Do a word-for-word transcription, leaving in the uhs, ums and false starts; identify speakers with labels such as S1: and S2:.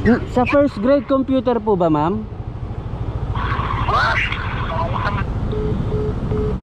S1: Sa first grade computer po ba, ma'am?
S2: Ma?